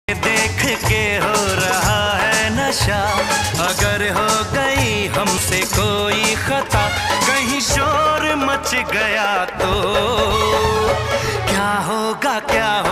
देख के हो रहा है नशा, अगर हो गई हमसे कोई खता, कहीं शोर मच गया तो क्या होगा क्या